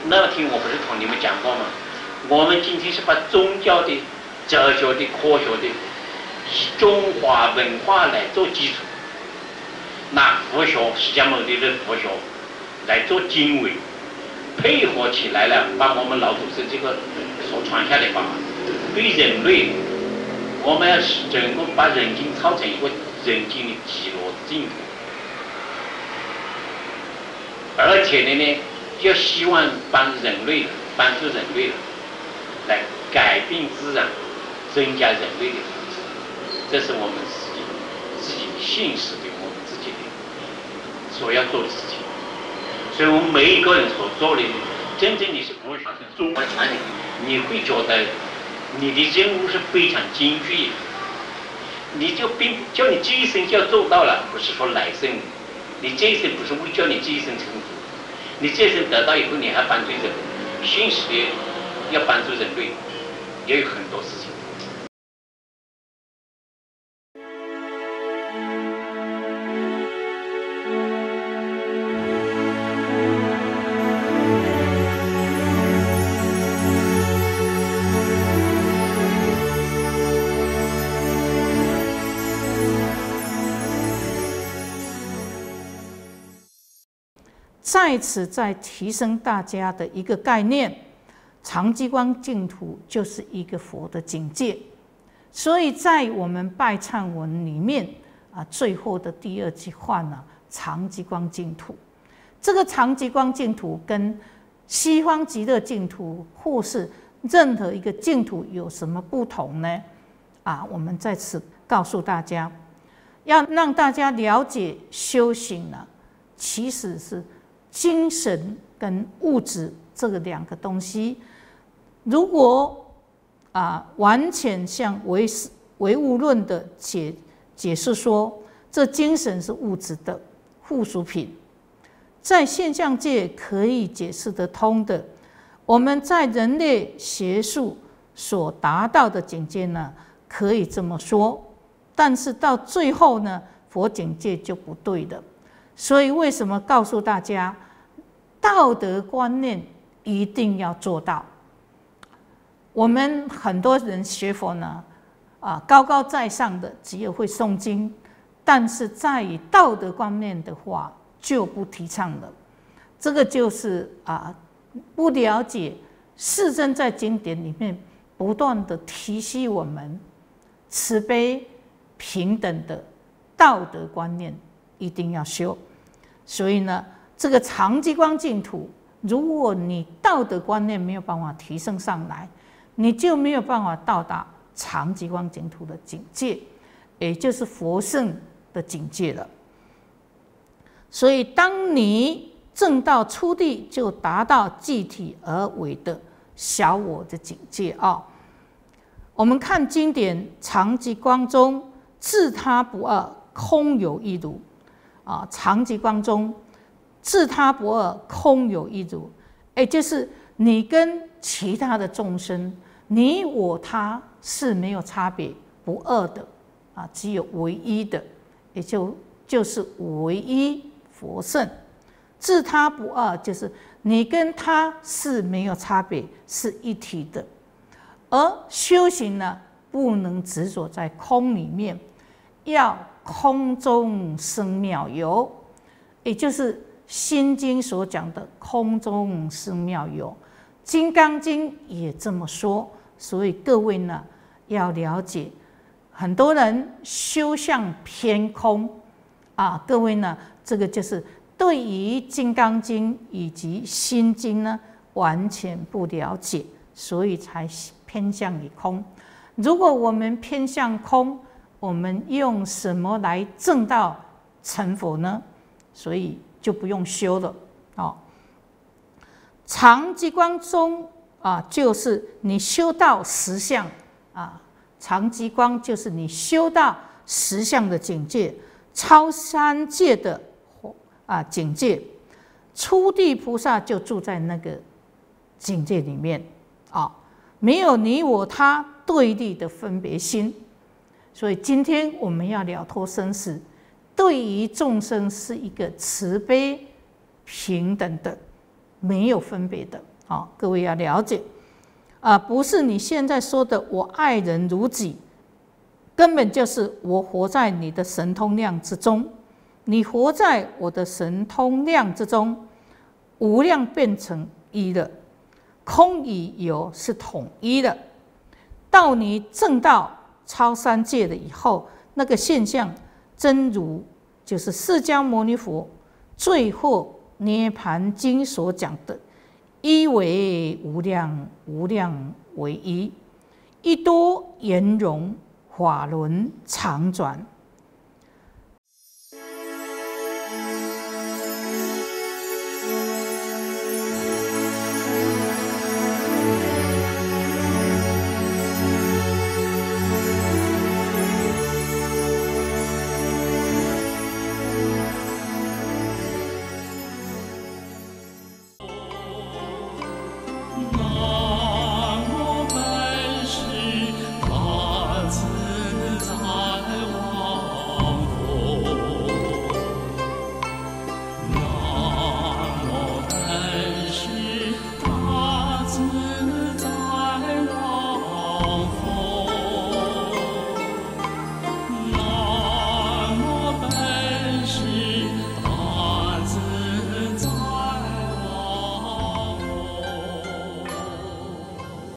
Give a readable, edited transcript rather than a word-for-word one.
那天我不是同你们讲过吗？我们今天是把宗教的、哲学的、科学的，以中华文化来做基础，拿佛学释迦牟尼的佛学来做经纬，配合起来了，把我们老祖师这个所传下的法，对人类，我们要使整个把人间造成一个人间的极乐净土，而且呢，就希望帮助人类来改变自然，增加人类的福祉，这是我们自己现实的我们自己的所要做的事情。所以我们每一个人所做的，真正的是不是中国传统，你会觉得你的任务是非常艰巨的，你就叫你这一生就要做到了，不是说来生，你这一生不是为叫你这一生成佛，你这一生得到以后，你还帮助人，现实的要帮助人类，也有很多事情。 在此再提升大家的一个概念，常寂光净土就是一个佛的境界。所以在我们拜忏文里面最后的第二句话呢，常寂光净土。这个常寂光净土跟西方极乐净土或是任何一个净土有什么不同呢？我们在此告诉大家，要让大家了解修行呢，其实是精神跟物质这个两个东西，如果完全像唯物论的解释说，这精神是物质的附属品，在现象界可以解释得通的，我们在人类学术所达到的境界呢，可以这么说，但是到最后呢，佛境界就不对了。所以为什么告诉大家，道德观念一定要做到？我们很多人学佛呢，高高在上的只有会诵经，但是在于道德观念的话就不提倡了。这个就是不了解世尊在经典里面不断的提醒我们，慈悲平等的道德观念一定要修。所以呢，这个常寂光净土，如果你道德观念没有办法提升上来，你就没有办法到达常寂光净土的境界，也就是佛圣的境界了。所以当你证到初地，就达到具体而为的小我的境界我们看经典，常寂光中自他不二，空有一如常寂光中自他不二，空有一如，也就是你跟其他的众生，你我他是没有差别，不二的只有唯一的，也就是唯一佛圣。自他不二，就是你跟他是没有差别，是一体的。而修行呢，不能执着在空里面，要空中生妙有，也就是《心经》所讲的空中生妙有，《金刚经》也这么说。所以各位呢，要了解，很多人修向偏空各位呢，这个就是对于《金刚经》以及《心经》呢，完全不了解，所以才偏向于空。如果我们偏向空，我们用什么来证到成佛呢？所以就不用修了常寂光中就是你修到实相常寂光就是你修到实相的境界，超三界的境界。初地菩萨就住在那个境界里面没有你我他对立的分别心。所以今天我们要了脱生死，对于众生是一个慈悲平等的，没有分别的好，各位要了解，不是你现在说的我爱人如己，根本就是我活在你的神通量之中，你活在我的神通量之中，无量变成一了，空与有是统一的。到你证到超三界了以后，那个现象真如就是释迦牟尼佛最后涅盘经所讲的一为无量，无量为一，一多圆融，法轮常转。 大自在王佛。